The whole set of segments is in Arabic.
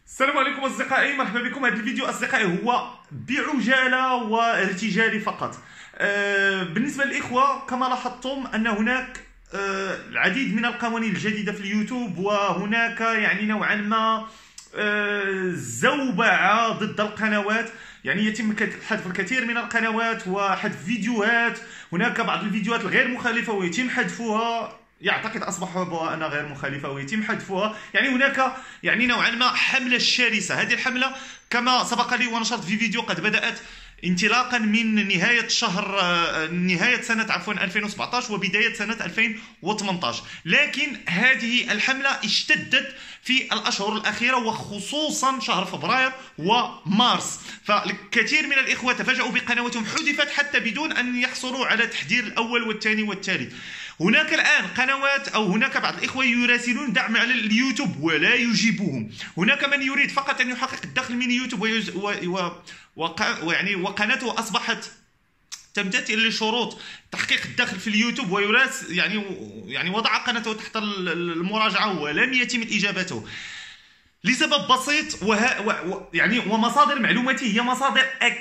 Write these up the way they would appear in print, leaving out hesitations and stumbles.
السلام عليكم أصدقائي، مرحبا بكم. هذا الفيديو أصدقائي هو بعجالة وارتجالي فقط. بالنسبة للإخوة، كما لاحظتم أن هناك العديد من القوانين الجديدة في اليوتيوب، وهناك يعني نوعا ما زوبعة ضد القنوات. يعني يتم حذف الكثير من القنوات وحذف فيديوهات. هناك بعض الفيديوهات الغير مخالفة ويتم حذفها، يعتقد أصبح أنها غير مخالفة ويتم حذفها. يعني هناك يعني نوعا ما حملة شرسة. هذه الحملة كما سبق لي ونشرت في فيديو قد بدأت انطلاقا من نهاية سنة 2017 وبداية سنة 2018، لكن هذه الحملة اشتدت في الأشهر الأخيرة وخصوصا شهر فبراير ومارس. فالكثير من الإخوة تفاجؤوا بقنواتهم حذفت حتى بدون أن يحصلوا على تحذير الأول والثاني والثالث. هناك الآن قنوات أو هناك بعض الإخوة يراسلون دعم على اليوتيوب ولا يجيبوهم. هناك من يريد فقط أن يحقق الدخل من يوتيوب وقناته أصبحت تمتثل لشروط تحقيق الدخل في اليوتيوب ويراس يعني وضع قناته تحت المراجعة ولم يتم إجابته لسبب بسيط. ومصادر معلوماتي هي مصادر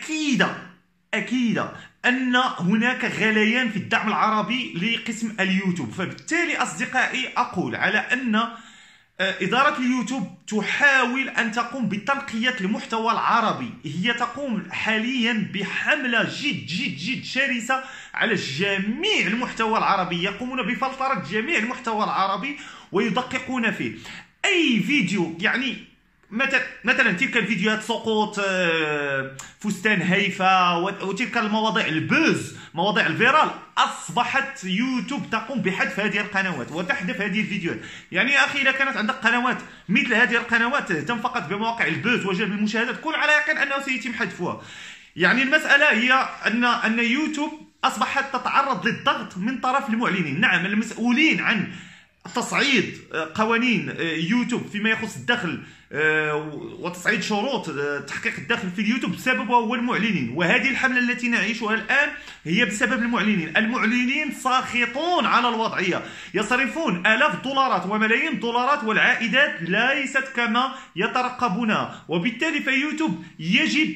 أكيدة أن هناك غليان في الدعم العربي لقسم اليوتيوب. فبالتالي أصدقائي أقول على أن إدارة اليوتيوب تحاول أن تقوم بتنقية المحتوى العربي. هي تقوم حاليا بحملة جد شرسة على جميع المحتوى العربي. يقومون بفلترة جميع المحتوى العربي ويدققون فيه. أي فيديو يعني مثلا تلك الفيديوهات سقوط فستان هيفا وتلك المواضيع البوز، مواضيع الفيرال، أصبحت يوتيوب تقوم بحذف هذه القنوات وتحذف هذه الفيديوهات. يعني يا أخي، إذا كانت عندك قنوات مثل هذه القنوات تهتم فقط بمواقع البوز وجلب المشاهدات، كن على يقين أنه سيتم حذفها. يعني المسألة هي أن يوتيوب أصبحت تتعرض للضغط من طرف المعلنين. نعم، المسؤولين عن تصعيد قوانين يوتيوب فيما يخص الدخل وتصعيد شروط تحقيق الدخل في اليوتيوب بسببه هو المعلنين. وهذه الحملة التي نعيشها الآن هي بسبب المعلنين. المعلنين ساخطون على الوضعية، يصرفون آلاف الدولارات وملايين الدولارات والعائدات ليست كما يترقبونها. وبالتالي فيوتيوب يجب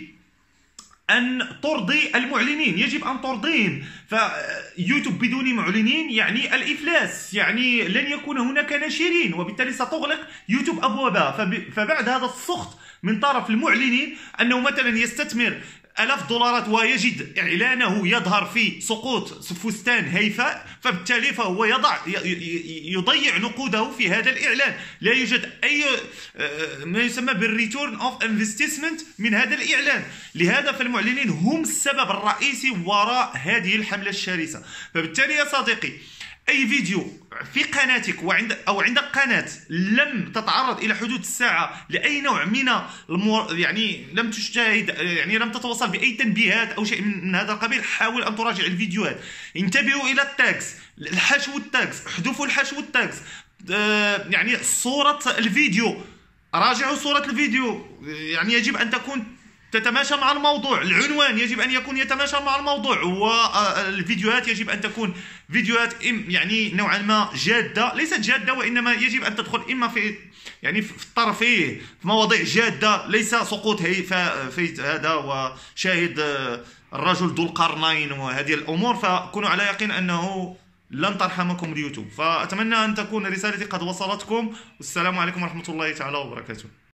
أن ترضي المعلنين، يجب أن ترضيهم. فيوتيوب بدون معلنين يعني الإفلاس، يعني لن يكون هناك ناشرين، وبالتالي ستغلق يوتيوب أبوابها. فبعد هذا السخط من طرف المعلنين أنه مثلا يستثمر آلاف الدولارات ويجد إعلانه يظهر في سقوط فستان هيفا، فبالتالي فهو يضيع نقوده في هذا الإعلان. لا يوجد أي ما يسمى بالريتورن أوف انفستمنت من هذا الإعلان. لهذا فالمعلنين هم السبب الرئيسي وراء هذه الحملة الشرسة. فبالتالي يا صديقي، أي فيديو في قناتك أو عندك قناة لم تتعرض إلى حدود الساعة لأي نوع من يعني لم تشاهد، يعني لم تتوصل بأي تنبيهات أو شيء من هذا القبيل، حاول أن تراجع الفيديوهات. انتبهوا إلى التاكس، الحشو التاكس، احذفوا الحشو التاكس. يعني صورة الفيديو، راجعوا صورة الفيديو، يعني يجب أن تكون تتماشى مع الموضوع. العنوان يجب أن يكون يتماشى مع الموضوع، والفيديوهات يجب أن تكون فيديوهات يعني نوعا ما جادة، ليست جادة، وإنما يجب أن تدخل إما في الطرفيه، في مواضيع جادة، ليس سقوط في هذا وشاهد الرجل ذو القرنين وهذه الأمور. فكونوا على يقين أنه لن ترحمكم اليوتيوب. فأتمنى أن تكون رسالتي قد وصلتكم، والسلام عليكم ورحمة الله تعالى وبركاته.